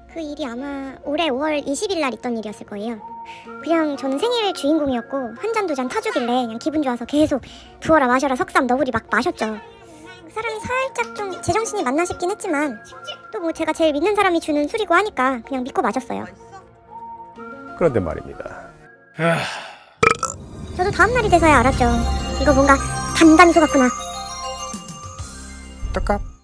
그 일이 아마 올해 5월 20일 날 있던 일이었을 거예요. 그냥 저는 생일 주인공이었고 한 잔 두 잔 타주길래 그냥 기분 좋아서 계속 부어라 마셔라 석삼 너구리 막 마셨죠. 그 사람이 살짝 좀 제정신이 맞나 싶긴 했지만 또 뭐 제가 제일 믿는 사람이 주는 술이고 하니까 그냥 믿고 마셨어요. 그런데 말입니다. 저도 다음날이 돼서야 알았죠. 이거 뭔가 단단소 같구나. 떡값.